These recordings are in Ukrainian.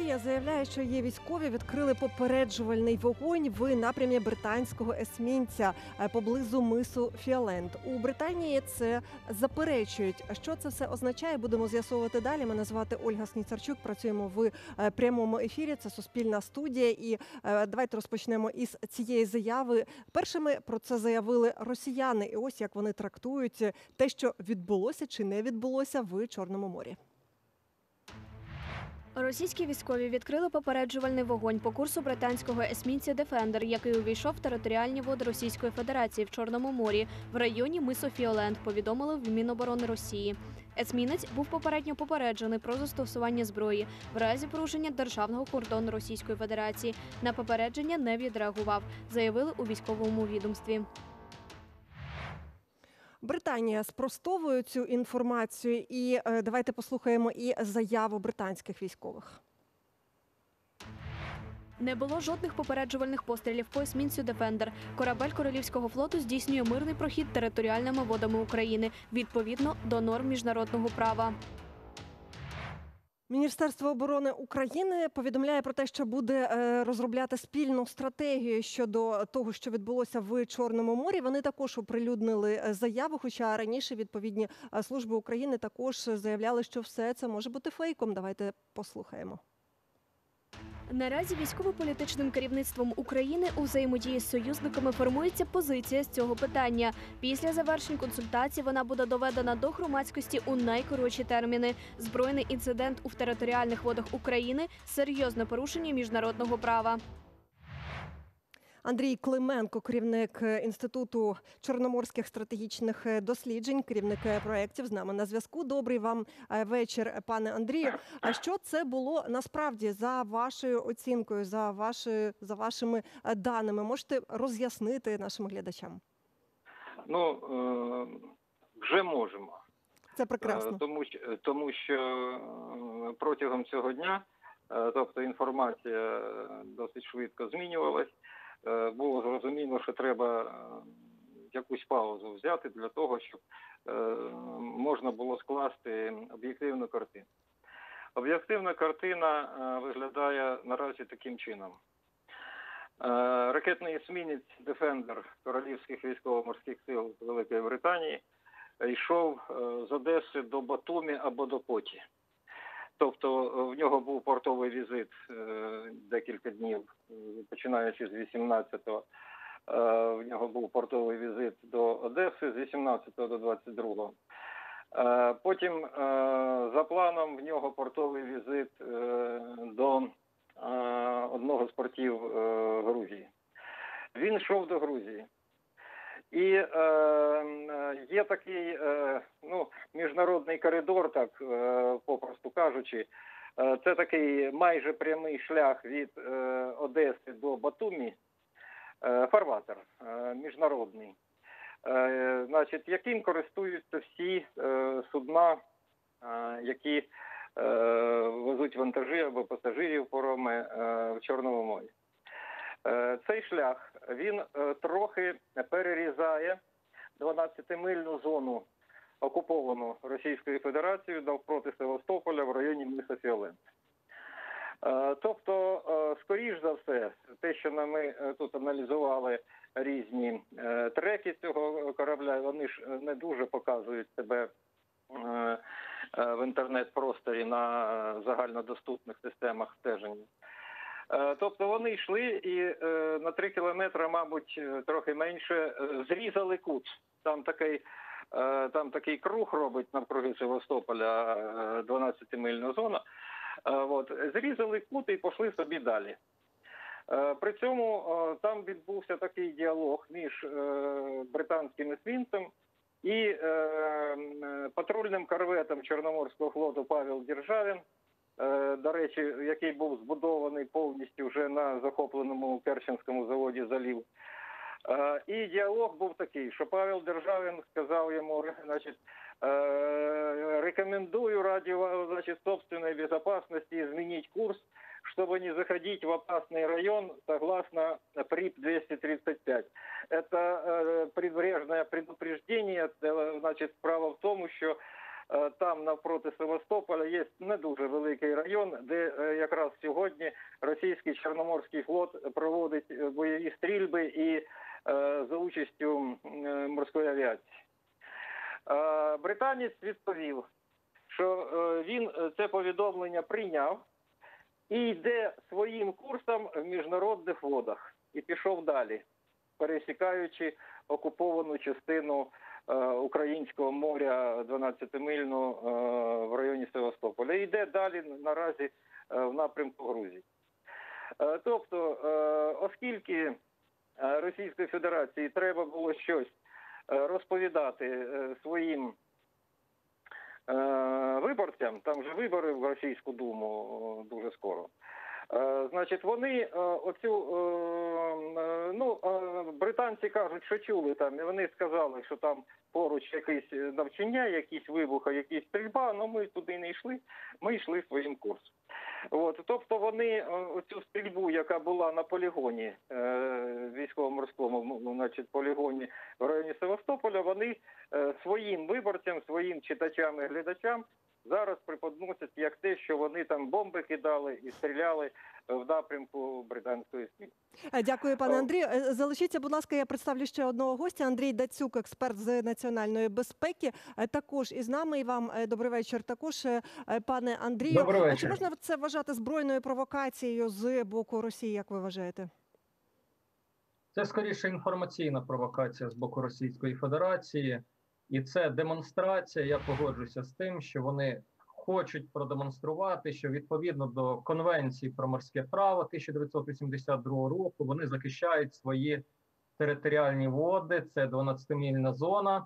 Росія заявляє, що її військові відкрили попереджувальний вогонь в напрямі британського есмінця поблизу мису Фіолент. У Британії це заперечують. Що це все означає, будемо з'ясовувати далі. Мене звати Ольга Сніцарчук, працюємо в прямому ефірі, це Суспільна студія. І давайте розпочнемо із цієї заяви. Першими про це заявили росіяни. І ось як вони трактують те, що відбулося чи не відбулося в Чорному морі. Російські військові відкрили попереджувальний вогонь по курсу британського есмінця «Дефендер», який увійшов в територіальні води Російської Федерації в Чорному морі в районі мису Фіолент, повідомили в Міноборони Росії. Есмінець був попередньо попереджений про застосування зброї в разі порушення державного кордону Російської Федерації. На попередження не відреагував, заявили у військовому відомстві. Британія спростовує цю інформацію, і давайте послухаємо і заяву британських військових. Не було жодних попереджувальних пострілів по есмінцю «Дефендер». Корабель Королівського флоту здійснює мирний прохід територіальними водами України відповідно до норм міжнародного права. Міністерство оборони України повідомляє про те, що буде розробляти спільну стратегію щодо того, що відбулося в Чорному морі. Вони також оприлюднили заяву, хоча раніше відповідні служби України також заявляли, що все це може бути фейком. Давайте послухаємо. Наразі військово-політичним керівництвом України у взаємодії з союзниками формується позиція з цього питання. Після завершень консультацій вона буде доведена до громадськості у найкоротші терміни. Збройний інцидент у територіальних водах України – серйозне порушення міжнародного права. Андрій Клименко, керівник Інституту чорноморських стратегічних досліджень, керівник проєктів, з нами на зв'язку. Добрий вам вечір, пане Андрію. А що це було насправді за вашою оцінкою, за вашими даними? Можете роз'яснити нашим глядачам? Вже можемо. Це прекрасно. Тому що протягом цього дня, тобто інформація досить швидко змінювалась. Було зрозуміло, що треба якусь паузу взяти для того, щоб можна було скласти об'єктивну картину. Об'єктивна картина виглядає наразі таким чином. Ракетний есмінець «Дефендер» Королівських військово-морських сил Великої Британії йшов з Одеси до Батумі або до Поті. Тобто в нього був портовий візит декілька днів, починаючи з 18-го. В нього був портовий візит до Одеси з 18-го до 22-го. Потім за планом в нього портовий візит до одного з портів Грузії. Він йшов до Грузії. І є такий міжнародний коридор, так попросту кажучи, це такий майже прямий шлях від Одеси до Батумі, фарватер міжнародний, яким користуються всі судна, які везуть вантажі або пасажирів пароми в Чорному морі. Цей шлях, він трохи перерізає 12-мильну зону, окуповану Російською Федерацією навпроти Севастополя в районі миса Фіолент. Тобто, скоріш за все, те, що ми тут аналізували різні треки цього корабля, вони ж не дуже показують себе в інтернет-просторі на загальнодоступних системах стеження. Тобто вони йшли і на 3 кілометри, мабуть, трохи менше, зрізали кут. Там такий круг робить навкруги Севастополя 12-мильна зона. Зрізали кут і пішли собі далі. При цьому там відбувся такий діалог між британським есмінцем і патрульним корветом Чорноморського флоту «Павел Державін», до речі, який був збудований повністю вже на захопленому Керченському заводі «Залів». І діалог був такий, що Павел Державін сказав йому, рекомендую ради, собственной безопасности изменить курс, чтобы не заходить в опасный район согласно ПРИП-235. Это прибрежное предупреждение, справа в тому, що там навпроти Севастополя є не дуже великий район, де якраз сьогодні російський Чорноморський флот проводить бойові стрільби і за участю морської авіації. Британець відповів, що він це повідомлення прийняв і йде своїм курсом в міжнародних водах. І пішов далі, пересікаючи окуповану частину Українського моря 12-мильну в районі Севастополя. І йде далі наразі в напрямку Грузії. Тобто, оскільки Російської Федерації треба було щось розповідати своїм виборцям, там вже вибори в Російську Думу дуже скоро, значить, вони британці кажуть, що чули там, і вони сказали, що там поруч якісь навчання, якісь вибухи, якісь стрільба, але ми туди не йшли, ми йшли своїм курсом. Тобто вони оцю стрільбу, яка була на полігоні, військово-морському, значить, полігоні в районі Севастополя, вони своїм виборцям, своїм читачам і глядачам зараз преподносять як те, що вони там бомби кидали і стріляли в напрямку британської стіни. Дякую, пане Андрію. Залишіться, будь ласка, я представлю ще одного гостя. Андрій Дацюк, експерт з національної безпеки, також із нами. І вам добрий вечір також, пане Андрію. Добрий вечір. Чи можна це вважати збройною провокацією з боку Росії, як ви вважаєте? Це скоріше інформаційна провокація з боку Російської Федерації. І це демонстрація, я погоджуся з тим, що вони хочуть продемонструвати, що відповідно до Конвенції про морське право 1982 року вони захищають свої територіальні води, це 12-мільна зона,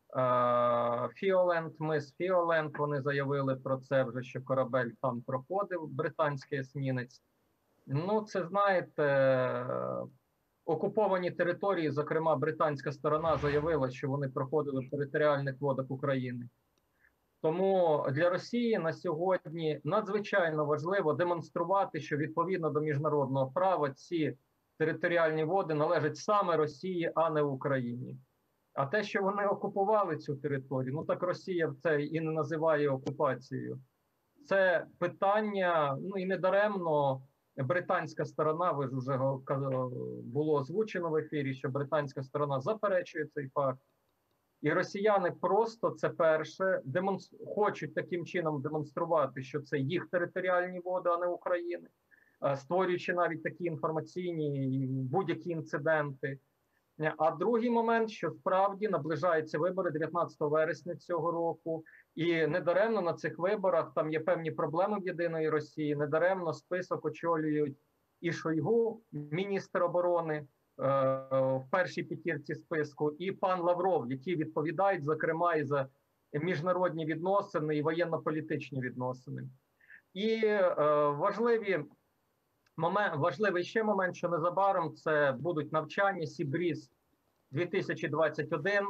Фіоленд, мис Фіоленд, вони заявили про це вже, що корабель там проходив, британський есмінець. Ну, це, знаєте, окуповані території, зокрема, британська сторона заявила, що вони проходили в територіальних водах України. Тому для Росії на сьогодні надзвичайно важливо демонструвати, що відповідно до міжнародного права ці територіальні води належать саме Росії, а не Україні. А те, що вони окупували цю територію, ну так Росія це і не називає окупацією. Це питання, ну і недаремно британська сторона, ви ж вже було озвучено в ефірі, що британська сторона заперечує цей факт. І росіяни просто це перше хочуть таким чином демонструвати, що це їх територіальні води, а не України, створюючи навіть такі інформаційні будь-які інциденти. А другий момент, що справді наближаються вибори 19 вересня цього року, і недаремно на цих виборах там є певні проблеми в Єдиної Росії, недаремно список очолюють і Шойгу, міністр оборони, в першій п'ятірці списку, і пан Лавров, які відповідають, зокрема, і за міжнародні відносини, і воєнно-політичні відносини. І важливий ще момент, що незабаром це будуть навчання Сібріз 2021,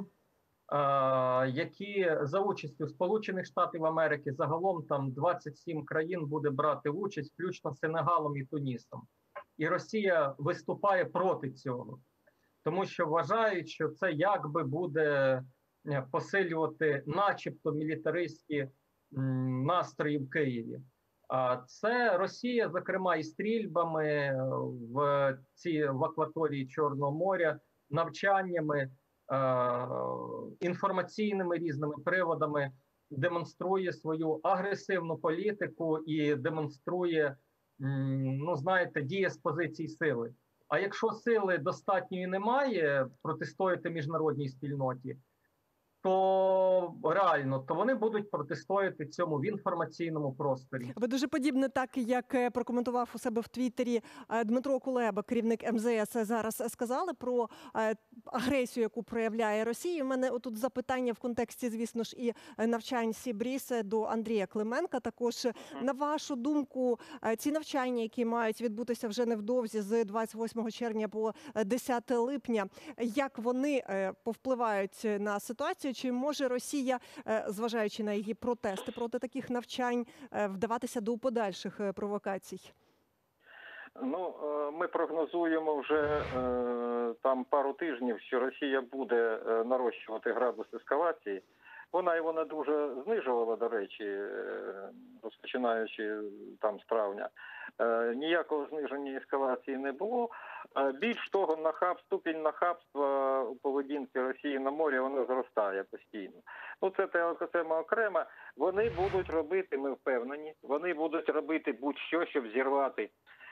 які за участю Сполучених Штатів Америки, загалом там 27 країн буде брати участь, включно з Сенегалом і Тунісом. І Росія виступає проти цього, тому що вважають, що це якби буде посилювати начебто мілітаристські настрої в Києві. А це Росія, зокрема, і стрільбами в акваторії Чорного моря, навчаннями, інформаційними різними приводами демонструє свою агресивну політику і демонструє, ну, знаєте, діє з позицій сили. А якщо сили достатньої немає протистояти міжнародній спільноті, то реально, то вони будуть протистояти цьому в інформаційному просторі. Ви дуже подібне, так як прокоментував у себе в Твіттері Дмитро Кулеба, керівник МЗС, зараз сказали про агресію, яку проявляє Росія. У мене отут запитання в контексті, звісно ж, і навчань Сібріз до Андрія Клименка. Також, на вашу думку, ці навчання, які мають відбутися вже невдовзі з 28 червня по 10 липня, як вони повпливають на ситуацію? Чи може Росія, зважаючи на її протести проти таких навчань, вдаватися до подальших провокацій? Ну, ми прогнозуємо вже там пару тижнів, що Росія буде нарощувати градус ескалації. вона його не дуже знижувала, до речі, розпочинаючи там з травня. Ніякого зниження ескалації не було. Більш того, ступінь нахабства у поведінці Росії на морі, вона зростає постійно. Ну, це тема окрема. Вони будуть робити, ми впевнені, вони будуть робити будь-що, щоб зірвати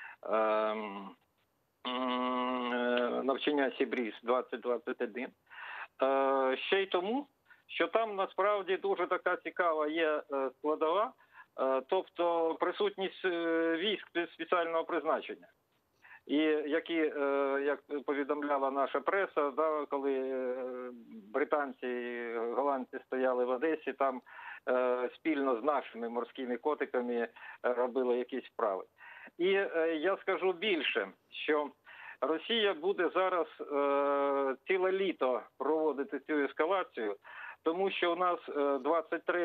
навчання Сібріз 2021. Ще й тому, що там насправді дуже така цікава є складова, тобто присутність військ спеціального призначення. І які, як повідомляла наша преса, да, коли британці і голландці стояли в Одесі, там спільно з нашими морськими котиками робили якісь вправи. І я скажу більше, що Росія буде зараз ціле літо проводити цю ескалацію, тому що у нас 23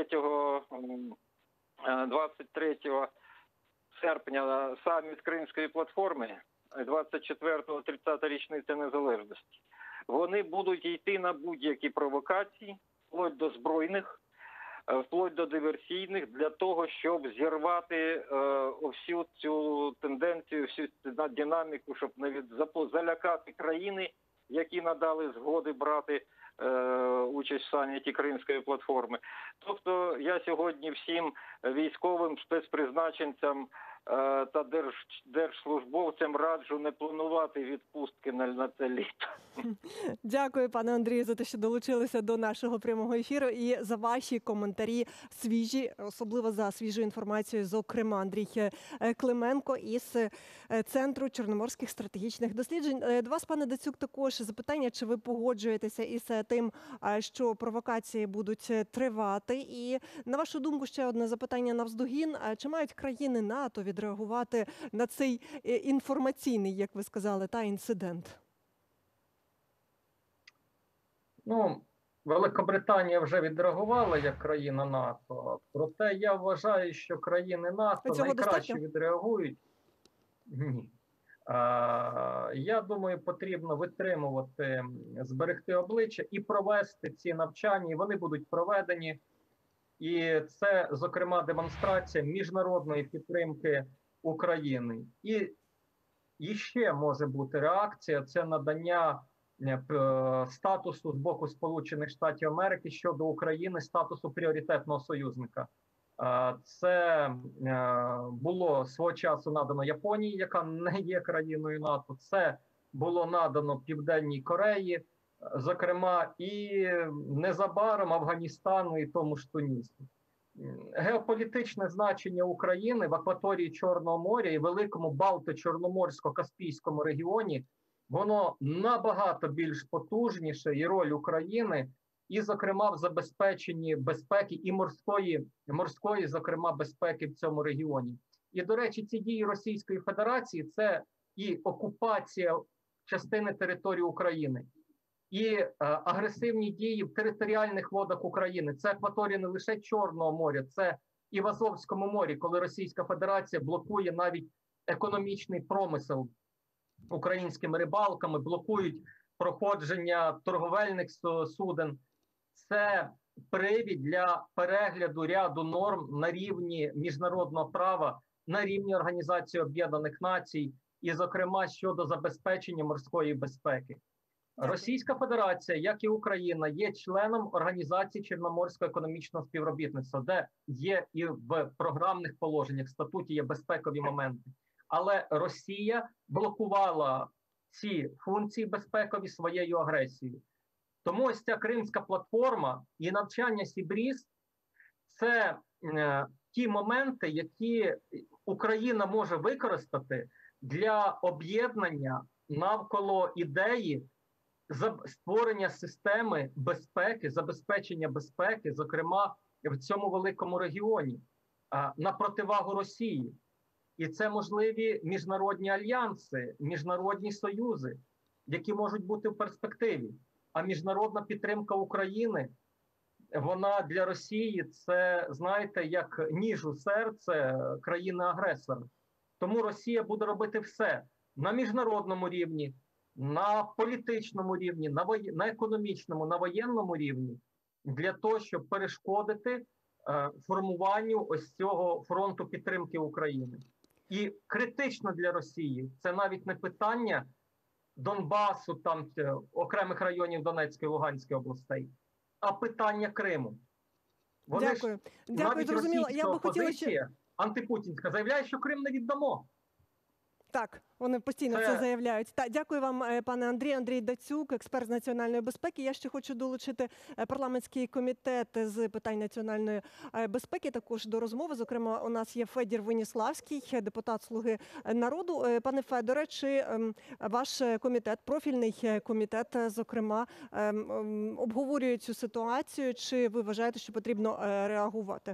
серпня саміт Кримської платформи, 24-го 30-та річниця незалежності. Вони будуть йти на будь-які провокації, вплоть до збройних, вплоть до диверсійних, для того, щоб зірвати всю цю тенденцію, всю цю динаміку, щоб залякати країни, які надали згоди брати участь в саміті Кримської платформи. Тобто я сьогодні всім військовим спецпризначенцям та держслужбовцям раджу не планувати відпустки на це літо. Дякую, пане Андрію, за те, що долучилися до нашого прямого ефіру і за ваші коментарі свіжі, особливо за свіжу інформацію, зокрема, Андрій Клименко із Центру чорноморських стратегічних досліджень. До вас, пане Дацюк, також запитання, чи ви погоджуєтеся із тим, що провокації будуть тривати? І, на вашу думку, ще одне запитання навздогін. Чи мають країни НАТО відреагувати на цей інформаційний, як ви сказали, інцидент? Ну, Великобританія вже відреагувала як країна НАТО, проте я вважаю, що країни НАТО найкраще відреагують. Ні. Я думаю, потрібно витримувати, зберегти обличчя і провести ці навчання, і вони будуть проведені. І це, зокрема, демонстрація міжнародної підтримки України. І ще може бути реакція, це надання статусу з боку Сполучених Штатів Америки щодо України, статусу пріоритетного союзника. Це було свого часу надано Японії, яка не є країною НАТО. Це було надано Південній Кореї, зокрема, і незабаром Афганістану і тому ж Тунісу. Геополітичне значення України в акваторії Чорного моря і великому Балто-Чорноморсько-Каспійському регіоні, воно набагато більш потужніше, і роль України, і, зокрема, в забезпеченні безпеки і морської, зокрема, безпеки в цьому регіоні. І, до речі, ці дії Російської Федерації – це і окупація частини території України, і агресивні дії в територіальних водах України. Це акваторія не лише Чорного моря, це і в Азовському морі, коли Російська Федерація блокує навіть економічний промисел українськими рибалками, блокують проходження торговельних суден. Це привід для перегляду ряду норм на рівні міжнародного права, на рівні Організації Об'єднаних Націй і, зокрема, щодо забезпечення морської безпеки. Російська Федерація, як і Україна, є членом Організації Чорноморського економічного співробітництва, де є і в програмних положеннях, в статуті є безпекові моменти. Але Росія блокувала ці функції безпекові своєю агресією. Тому ось ця Кримська платформа і навчання Сібріз – це ті моменти, які Україна може використати для об'єднання навколо ідеї створення системи безпеки, забезпечення безпеки, зокрема, в цьому великому регіоні, на противагу Росії. І це можливі міжнародні альянси, міжнародні союзи, які можуть бути в перспективі. А міжнародна підтримка України, вона для Росії це, знаєте, як ніж у серце країни-агресора. Тому Росія буде робити все на міжнародному рівні, на політичному рівні, на економічному, на воєнному рівні, для того, щоб перешкодити формуванню ось цього фронту підтримки України. І критично для Росії це навіть не питання Донбасу, там окремих районів Донецької, Луганської областей, а питання Криму. Вони Дякую. ж, Дякую, навіть зрозуміло. Я російська би хотіла ще... опозиція антипутінська заявляє, що Крим не віддамо. Так, вони постійно це заявляють. Так, дякую вам, пане Андрій. Андрій Дацюк, експерт з національної безпеки. Я ще хочу долучити парламентський комітет з питань національної безпеки також до розмови. Зокрема, у нас є Федір Веніславський, депутат «Слуги народу». Пане Федоре, чи ваш комітет, профільний комітет, зокрема, обговорює цю ситуацію? Чи ви вважаєте, що потрібно реагувати?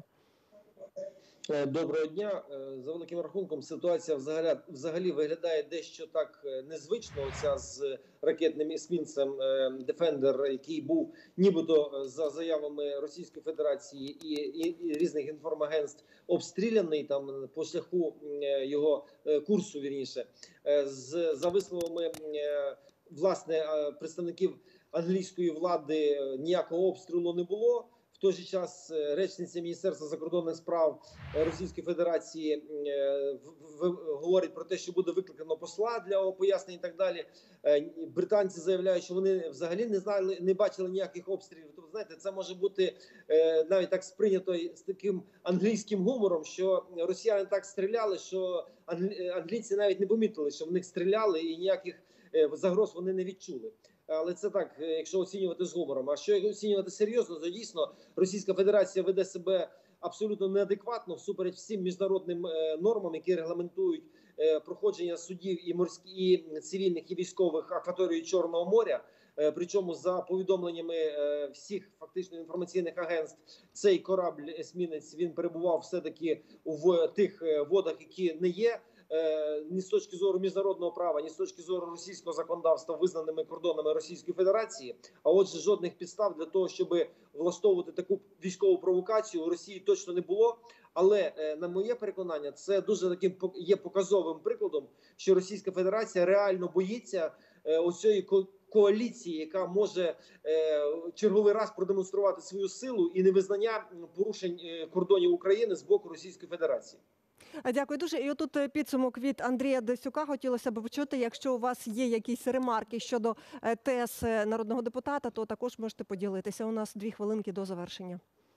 Доброго дня. За великим рахунком ситуація взагалі виглядає дещо так незвично. Оця з ракетним есмінцем Defender, який був нібито за заявами Російської Федерації і різних інформагентств обстріляний там по шляху його курсу, вірніше, за висловами власне представників англійської влади ніякого обстрілу не було. В той же час речниця Міністерства закордонних справ Російської Федерації говорить про те, що буде викликано посла для пояснень і так далі. Британці заявляють, що вони взагалі не бачили ніяких обстрілів. Тобто, знаєте, це може бути навіть так сприйнято з таким англійським гумором, що росіяни так стріляли, що англійці навіть не помітили, що в них стріляли і ніяких загроз вони не відчули. Але це так, якщо оцінювати з гумором. А що оцінювати серйозно, то дійсно Російська Федерація веде себе абсолютно неадекватно всупереч всім міжнародним нормам, які регламентують проходження судів і цивільних і військових акваторії Чорного моря. Причому за повідомленнями всіх фактично інформаційних агентств, цей корабль-есмінець, він перебував все-таки в тих водах, які не є ні з точки зору міжнародного права, ні з точки зору російського законодавства визнаними кордонами Російської Федерації. А отже, жодних підстав для того, щоб влаштовувати таку військову провокацію у Росії точно не було. Але, на моє переконання, це дуже таким є показовим прикладом, що Російська Федерація реально боїться оцієї коаліції, яка може черговий раз продемонструвати свою силу і невизнання порушень кордонів України з боку Російської Федерації. Дякую дуже. І отут підсумок від Андрія Дацюка. Хотілося б почути, якщо у вас є якісь ремарки щодо тез народного депутата, то також можете поділитися. У нас 2 хвилинки до завершення.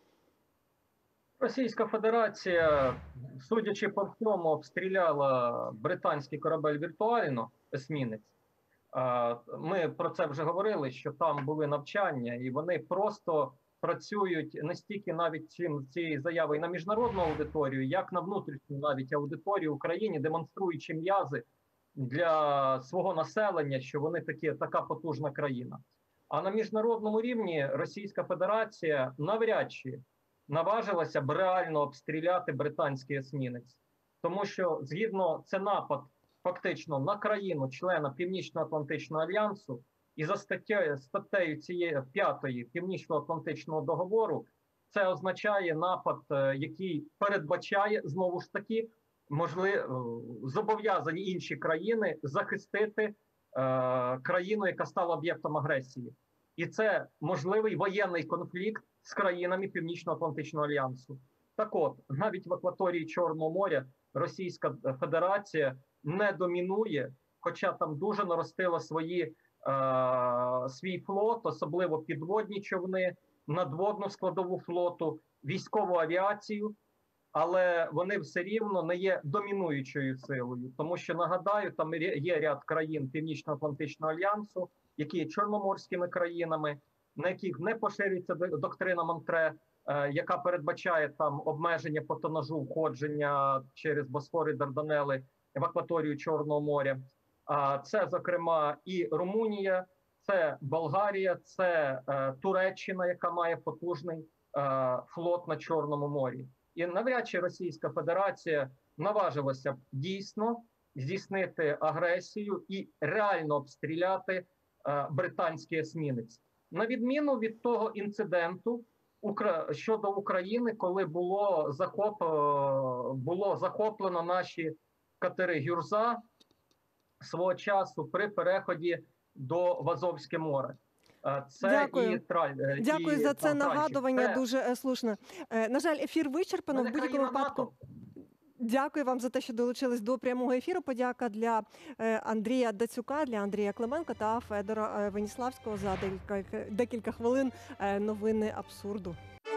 Російська Федерація, судячи по всьому, обстріляла британський корабель «Віртуально», есмінець. Ми про це вже говорили, що там були навчання, і вони просто працюють не стільки навіть цієї заяви на міжнародну аудиторію, як на внутрішню навіть аудиторію в Україні, демонструючи м'язи для свого населення, що вони така потужна країна. А на міжнародному рівні Російська Федерація навряд чи наважилася б реально обстріляти британський есмінець. Тому що, згідно, це напад фактично на країну, члена Північно-Атлантичного альянсу, і за статтею цієї 5-ї Північно-Атлантичного договору це означає напад, який передбачає, знову ж таки, зобов'язані інші країни захистити країну, яка стала об'єктом агресії. І це можливий воєнний конфлікт з країнами Північно-Атлантичного альянсу. Так от, навіть в акваторії Чорного моря Російська Федерація не домінує, хоча там дуже наростила свій флот, особливо підводні човни, надводну складову флоту, військову авіацію, але вони все рівно не є домінуючою силою. Тому що, нагадаю, там є ряд країн Північно-Атлантичного альянсу, які є чорноморськими країнами, на яких не поширюється доктрина Монтре, яка передбачає там обмеження по тонажу входження через Босфор і Дарданели в акваторію Чорного моря. Це, зокрема, і Румунія, це Болгарія, це Туреччина, яка має потужний флот на Чорному морі. І навряд чи Російська Федерація наважилася б дійсно здійснити агресію і реально обстріляти британський есмінець. На відміну від того інциденту щодо України, коли було захоплено наші катери «Гюрза» свого часу при переході в Азовське море. Це Дякую. Дякую за це там тральщик. нагадування, Це- дуже слушне. На жаль, ефір вичерпано. Ми В не будь-якому країна випадку. НАТО. Дякую вам за те, що долучились до прямого ефіру. Подяка для Андрія Дацюка, для Андрія Клименка та Федора Веніславського за декілька хвилин новини абсурду.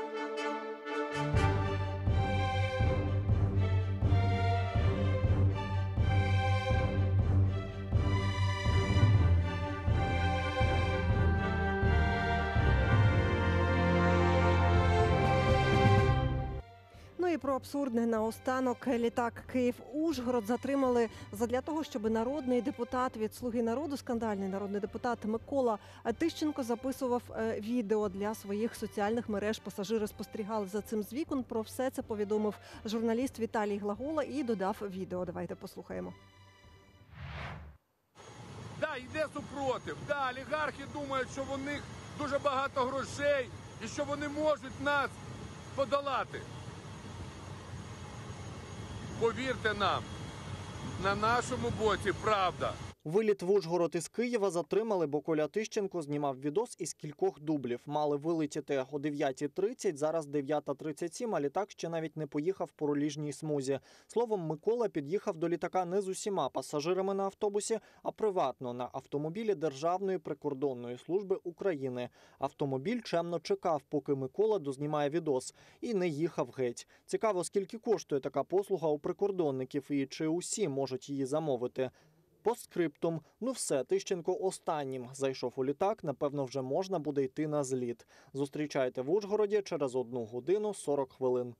Ну і про абсурдне наостанок. Літак Київ-Ужгород затримали задля того, щоб народний депутат від «Слуги народу», скандальний народний депутат Микола Тищенко записував відео для своїх соціальних мереж. Пасажири спостерігали за цим з вікон. Про все це повідомив журналіст Віталій Глагола і додав відео. Давайте послухаємо. Да, йде супротив. Да, олігархи думають, що в них дуже багато грошей і що вони можуть нас подолати. Повірте нам, на нашому боці правда. Виліт в Ужгород із Києва затримали, бо Коля Тищенко знімав відос із кількох дублів. Мали вилетіти о 9:30, зараз 9:37, а літак ще навіть не поїхав по руліжній смузі. Словом, Микола під'їхав до літака не з усіма пасажирами на автобусі, а приватно на автомобілі Державної прикордонної служби України. Автомобіль чемно чекав, поки Микола дознімає відос, і не їхав геть. Цікаво, скільки коштує така послуга у прикордонників і чи усі можуть її замовити. Постскриптум. Ну все, Тищенко останнім зайшов у літак, напевно, вже можна буде йти на зліт. Зустрічайте в Ужгороді через 1 годину 40 хвилин.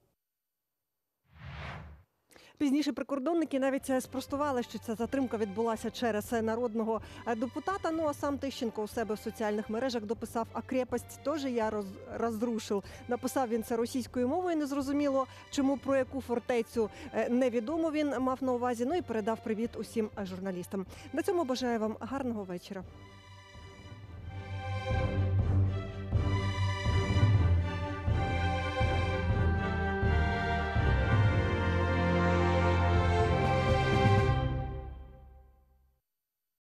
Пізніше прикордонники навіть спростували, що ця затримка відбулася через народного депутата. Ну а сам Тищенко у себе в соціальних мережах дописав: «А крепость теж я розрушив». Написав він це російською мовою, незрозуміло, чому, про яку фортецю невідомо він мав на увазі. Ну і передав привіт усім журналістам. На цьому бажаю вам гарного вечора.